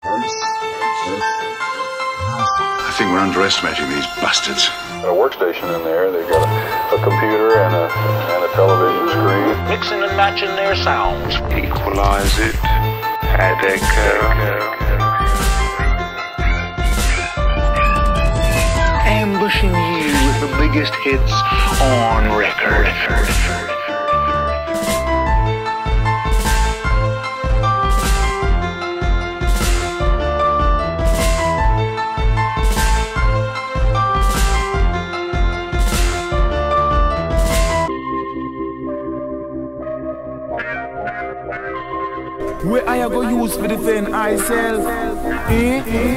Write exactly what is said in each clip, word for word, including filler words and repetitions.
I think we're underestimating these bastards. Got a workstation in there. They've got a, a computer and a, and a television screen. Mixing and matching their sounds. Equalize it. Add echo. Ambushing you with the biggest hits on record. Where I go use for defend myself? Eh? Eh?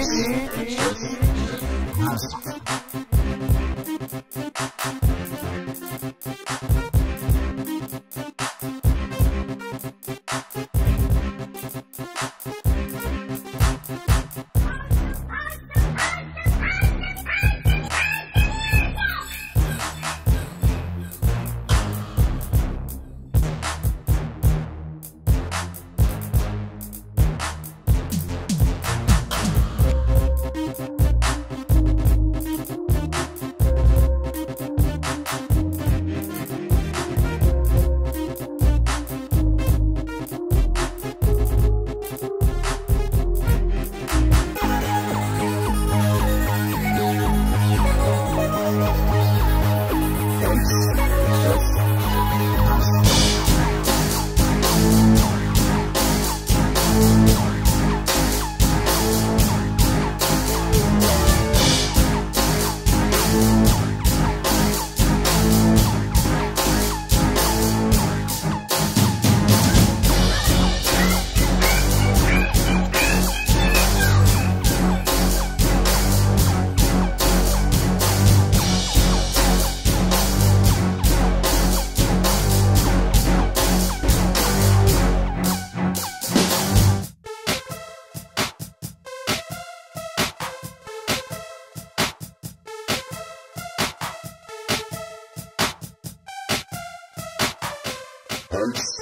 Thanks.